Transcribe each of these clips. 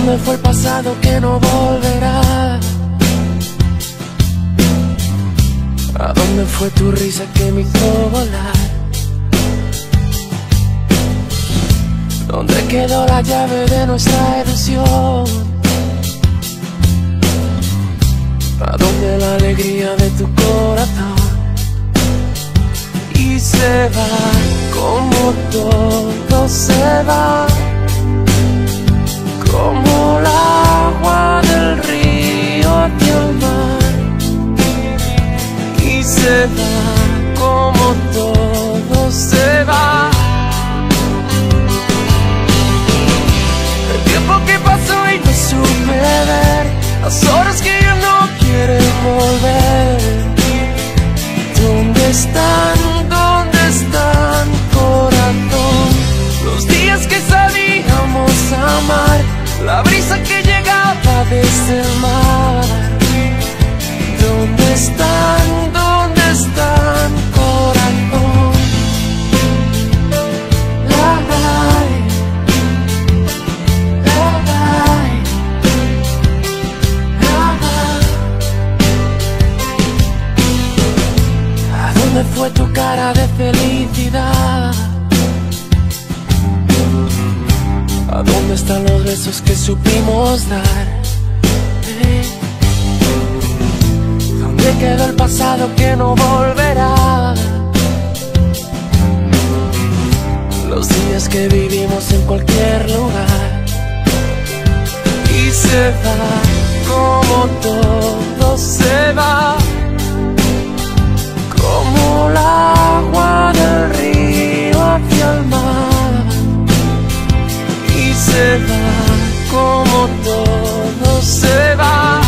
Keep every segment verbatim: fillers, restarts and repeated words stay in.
dónde fue el pasado que no volverá? ¿A dónde fue tu risa que me hizo volar? ¿Dónde quedó la llave de nuestra ilusión? ¿A dónde la alegría de tu corazón? Y se va como todo se va, como el agua del río hacia el mar. Y se va como todo se va. El tiempo que pasó y no supe ver, las horas que ya no quieren volver. ¿Dónde están? ¿Dónde están, corazón? Los días que sabíamos amar, la brisa que llegaba desde el mar. ¿Dónde están? ¿Dónde están, corazón? La, la, la, la, la. ¿A dónde fue tu cara de felicidad? ¿A dónde están los besos que supimos dar? ¿Eh? ¿Dónde quedó el pasado que no volverá? Los días que vivimos en cualquier lugar. Y se va como todo se va, como el agua del río hacia el mar. Y se va como todo se va.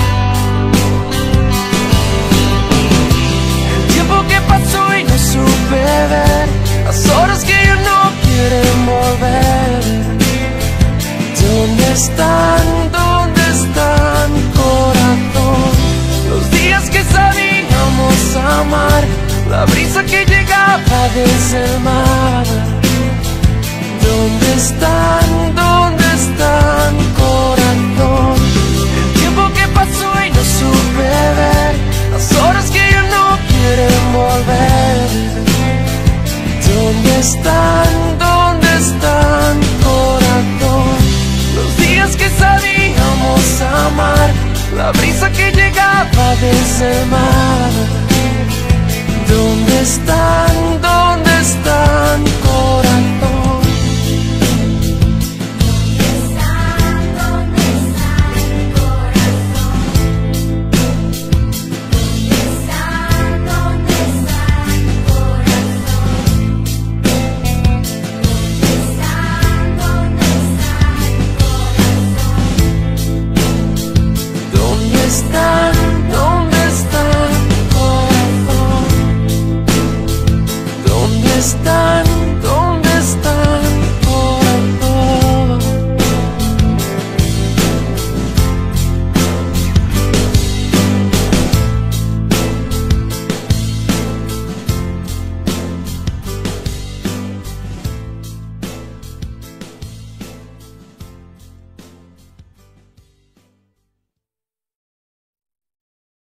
El tiempo que pasó y no supe ver, las horas que ya no quieren volver. ¿Dónde están? ¿Dónde están, corazón? Los días que sabíamos amar, la brisa que llegaba desde el mar. ¿Dónde están? ¿Dónde están, corazón? El tiempo que pasó y no supe ver, las horas que ya no quieren volver. ¿Dónde están? ¿Dónde están, corazón? Los días que sabíamos amar, la brisa que llegaba desde el mar. ¿Dónde están? ¿Dónde están, corazón?